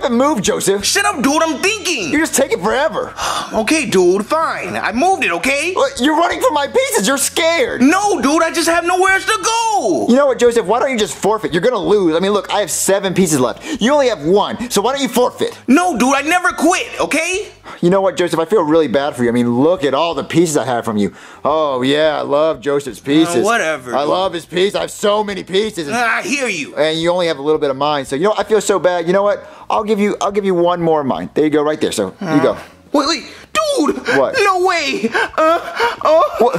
haven't moved, Joseph. Shut up, dude, I'm thinking. You're just taking forever. Okay, dude, fine. I moved it, okay? You're running from my pieces. You're scared. No, dude, I just have nowhere else to go. You know what, Joseph? Why don't you just forfeit? You're gonna lose. I mean, look, I have 7 pieces left. You only have 1, so why don't you forfeit? No, dude, I never quit, okay? You know what, Joseph? I feel really bad for you. I mean, look at all the pieces I have from you. Oh, yeah, I love Joseph's pieces. Whatever. I love his piece. I have so many pieces. I hear you. And you only have a little bit of mine. So, you know, I feel so bad. You know what? I'll give you 1 more of mine. There you go, right there. So, you go. Wait, dude! What? No way! What?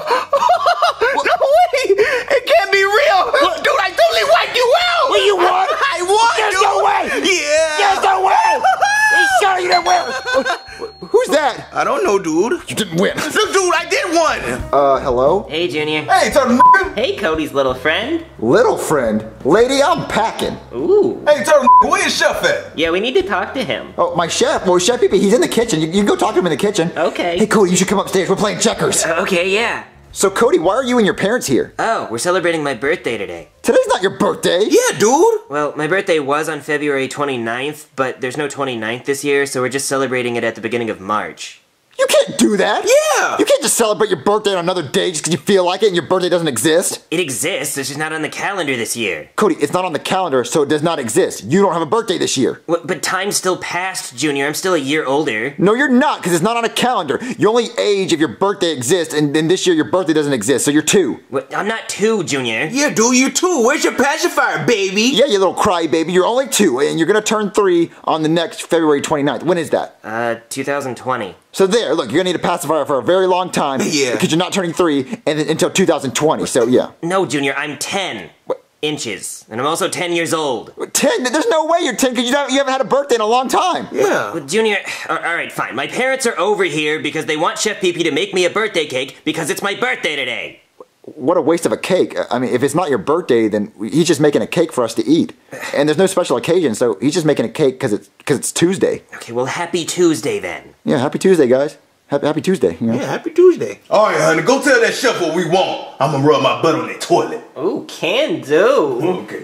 No way! It can't be real! What? Dude, I totally wiped you out! Well, you won? I won, There's dude! no way! Yeah! There's no way! Shut you didn't win! Who's that? I don't know, dude. You didn't win. Look, dude, I did win! Hello? Hey, Junior. Hey, turtle Hey, Cody's little friend. Little friend? Lady, I'm packing. Ooh. Hey, turtle where your chef at? Yeah, we need to talk to him. Oh, my chef? Well, Chef Pee-Pee, he's in the kitchen. You can go talk to him in the kitchen. Okay. Hey, Cody, you should come upstairs. We're playing checkers. Okay, yeah. So, Cody, why are you and your parents here? Oh, we're celebrating my birthday today. Today's not your birthday. Yeah, dude! Well, my birthday was on February 29th, but there's no 29th this year, so we're just celebrating it at the beginning of March. You can't do that. Yeah! You can't just celebrate your birthday on another day just because you feel like it and your birthday doesn't exist. It exists, it's just not on the calendar this year. Cody, it's not on the calendar, so it does not exist. You don't have a birthday this year. But time's still passed, Junior. I'm still a year older. No, you're not, because it's not on a calendar. You only age if your birthday exists, and then this year your birthday doesn't exist, so you're 2. I'm not 2, Junior. Yeah, dude, you too. Where's your pacifier, baby? Yeah, you little crybaby. You're only 2, and you're gonna turn 3 on the next February 29th. When is that? 2020. So there, look, you're gonna need a pacifier for a very long time. Yeah. Because you're not turning 3 and until 2020. So yeah. No, Junior, I'm 10 inches, and I'm also 10 years old. 10? There's no way you're 10 because you haven't had a birthday in a long time. Yeah. Well, Junior, alright, fine. My parents are over here because they want Chef Pee-Pee to make me a birthday cake because it's my birthday today. What a waste of a cake. I mean, if it's not your birthday, then he's just making a cake for us to eat. And there's no special occasion, so he's just making a cake because it's Tuesday. Okay, well, happy Tuesday then. Yeah, happy Tuesday, guys. Happy Tuesday. You know? Yeah, happy Tuesday. All right, honey, go tell that chef what we want. I'm gonna rub my butt on that toilet. Ooh, can do. Okay.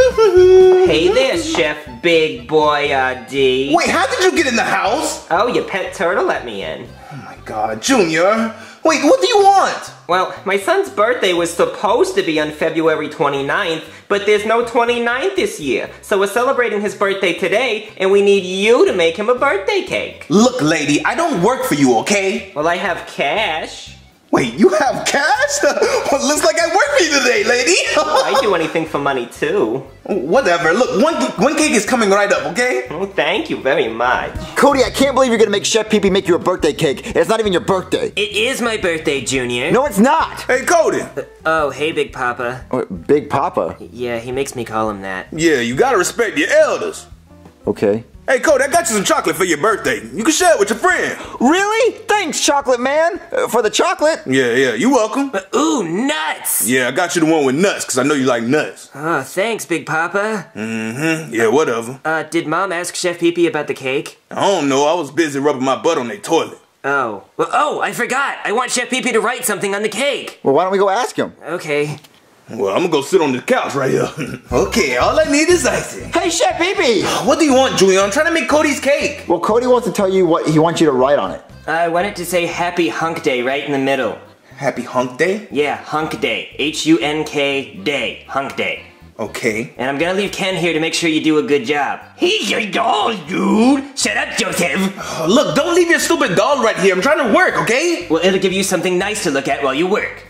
Hey there, Chef Big Boy D. Wait, how did you get in the house? Oh, your pet turtle let me in. Oh my God, Junior. Wait, what do you want? Well, my son's birthday was supposed to be on February 29th, but there's no 29th this year. So we're celebrating his birthday today, and we need you to make him a birthday cake. Look, lady, I don't work for you, okay? Well, I have cash. Wait, you have cash? Well, looks like I work for you today, lady. I do anything for money, too. Whatever. Look, one cake is coming right up, okay? Oh, thank you very much. Cody, I can't believe you're gonna make Chef Pee-Pee make you a birthday cake. It's not even your birthday. It is my birthday, Junior. No, it's not. Hey, Cody. Oh, hey, Big Papa. Big Papa. Yeah, he makes me call him that. Yeah, you gotta respect your elders. Okay. Hey, Cody, I got you some chocolate for your birthday. You can share it with your friend. Really? Thanks, Chocolate Man, for the chocolate. Yeah, you welcome. Ooh, nuts! Yeah, I got you the one with nuts, because I know you like nuts. Oh, thanks, Big Papa. Mm-hmm. Yeah, whatever. Did Mom ask Chef Pee-Pee about the cake? I don't know. I was busy rubbing my butt on their toilet. Oh. Well, oh, I forgot. I want Chef Pee-Pee to write something on the cake. Well, why don't we go ask him? Okay. Well, I'm gonna go sit on the couch right here. Okay, all I need is icing. Hey, Chef Pee-Pee! What do you want, Julian? I'm trying to make Cody's cake. Well, Cody wants to tell you what he wants you to write on it. I want it to say Happy Hunk Day right in the middle. Happy Hunk Day? Yeah, Hunk Day. H-U-N-K Day. Hunk Day. Okay. And I'm gonna leave Ken here to make sure you do a good job. He's your doll, dude! Shut up, Joseph! Oh, look, don't leave your stupid doll right here. I'm trying to work, okay? Well, it'll give you something nice to look at while you work.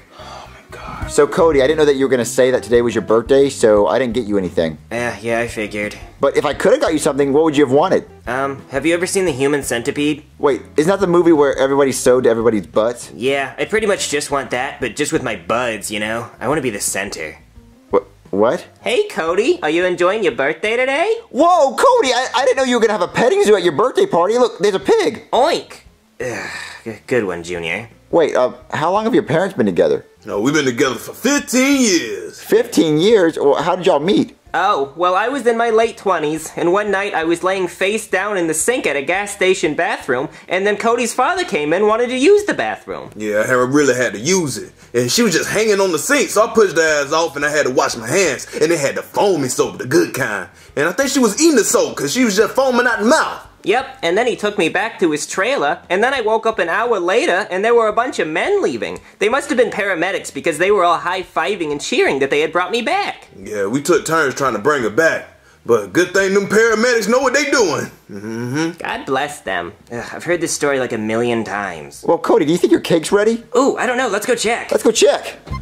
So, Cody, I didn't know that you were going to say that today was your birthday, so I didn't get you anything. Yeah, I figured. But if I could have got you something, what would you have wanted? Have you ever seen The Human Centipede? Wait, isn't that the movie where everybody's sewed to everybody's butts? Yeah, I pretty much just want that, but just with my buds, you know? I want to be the center. What? Hey, Cody, are you enjoying your birthday today? Whoa, Cody, I didn't know you were going to have a petting zoo at your birthday party. Look, there's a pig. Oink! Ugh, good one, Junior. Wait, how long have your parents been together? No, we've been together for 15 years. 15 years? Well, how did y'all meet? Oh, well, I was in my late 20s, and one night I was laying face down in the sink at a gas station bathroom, and then Cody's father came in and wanted to use the bathroom. Yeah, Hera really had to use it. And she was just hanging on the sink, so I pushed her ass off and I had to wash my hands. And they had the foamy soap, the good kind. And I think she was eating the soap because she was just foaming out the mouth. Yep, and then he took me back to his trailer, and then I woke up an hour later, and there were a bunch of men leaving. They must have been paramedics because they were all high-fiving and cheering that they had brought me back. Yeah, we took turns trying to bring her back. But good thing them paramedics know what they doing. God bless them. Ugh, I've heard this story like 1,000,000 times. Well, Cody, do you think your cake's ready? Ooh, I don't know, let's go check. Let's go check.